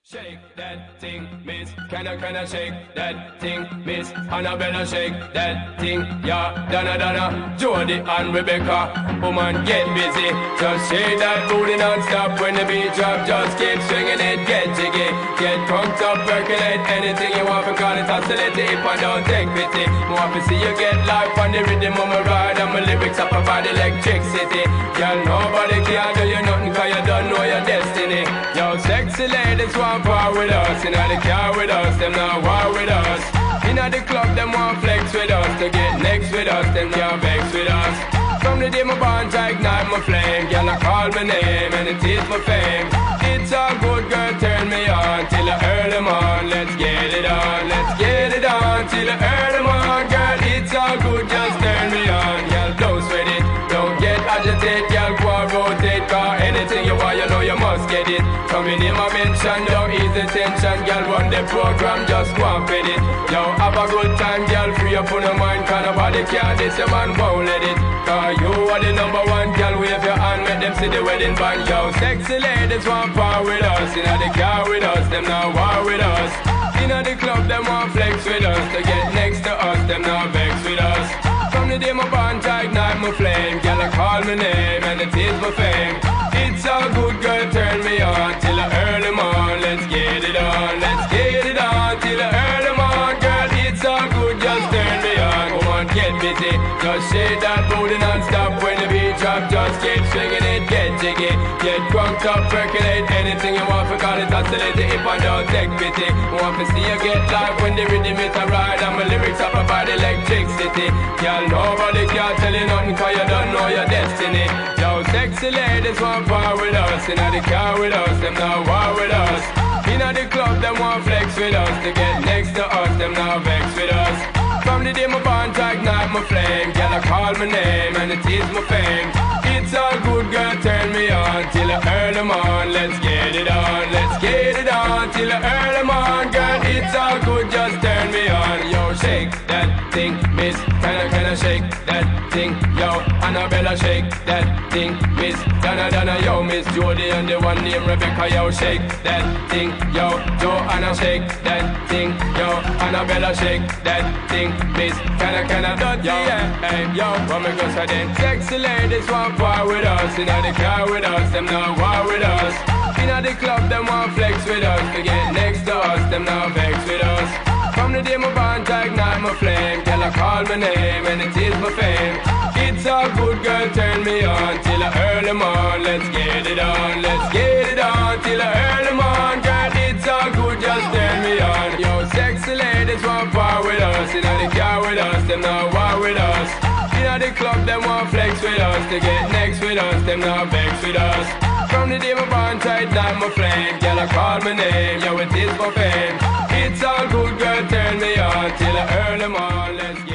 Shake that thing, miss. Can I shake that thing, miss? Annabella, shake that thing, yeah. Donna, Jody and Rebecca. Woman, get busy. Just shake that booty non-stop when the beat drop. Just keep swinging it, get jiggy. Get drunk up, percolate anything you want. Because it's oscillating if I don't take pity. Want to see you get life on the rhythm of my ride. And my lyrics up about electricity. Girl, nobody can do you nothing cause you don't know your destiny. Yo, sexy ladies want part with us. Inna the car with us, them not war with us. Inna the club, them want flex with us. To get next with us, them can't vex with us. From the day my bond, I ignite my flame. Girl, I call my name and it is my fame. It's a good girl, turn me on till I earn them on. Let's get it on, let's get it on till I earn them on. Girl, it's all good, just turn me on. Girl, don't sweat it, don't get agitated. Girl, go and rotate, cause anything you want, you know you must get it. Come in my mention, don't ease the tension. Girl, run the program, just go and fit it. Yo, have a good time, girl, free up on your mind. Cause nobody can this, your man won't let it. Cause you are the number one, girl, wave your hand, make them see the wedding band. Yo, sexy ladies want part with us. Inna the car with us, them not war with us. Inna the club, them want flex with us. To get next to us, them not vex with us. From the day my bond, I ignite my flame. Girl, I call my name and it is my fame. It's a good girl, turn me on till I earn them on. Let's get it on, let's get it on till I earn them on. Girl, it's all good, just turn me on. Come on, get busy, just shake that booty non-stop. When the beat drop, just keep swinging it, get jiggy. Get drunk up, percolate anything you want. Because it's oscillating if I don't take pity. Want to see you get live when the rhythm is a ride. And my lyrics up about electricity. Girl, nobody can tell you nothing cause you don't know your destiny. Yo, sexy ladies want part with us. Inna the car with us, them not war with us. Inna the club, them want flex with us. To get next to us, them not vex with us. From the day my bond, I ignite my flame. Girl, I call my name and it is my fame. It's all good, girl, turn me on till I earn them on. Let's get it on, let's get it on till I earn them on. Girl, it's all good, just turn me on. Yo, shake that thing, miss. Can I shake that thing? Yo, Annabella, shake that thing, miss. Donna, yo, Miss Jody and the one named Rebecca. Yo, shake that thing, yo. Joanna, shake that thing, yo. Annabella, shake that thing, miss. Can I, yo, hey, yo, what me go say then? Sexy ladies want part with us. Inna the car with us, them not war with us. Inna the club, them want flex with us. To get next to us, them not vex with us. From the day my bond, I ignite my flame. Girl, I call my name and it is my fame. It's all good, girl, turn me on till I earn them on. Let's get it on, let's get it on till I earn them on. Girl, it's all good, just turn me on. Yo, sexy ladies want part with us. Inna the car with us, them not war with us. Inna the club, them want flex with us. To get next with us, them not vex with us. From the day my bond, tight like my flame. Girl, I call my name, yo, it is my fame. It's all good, girl, turn me on till I earn them on. Let's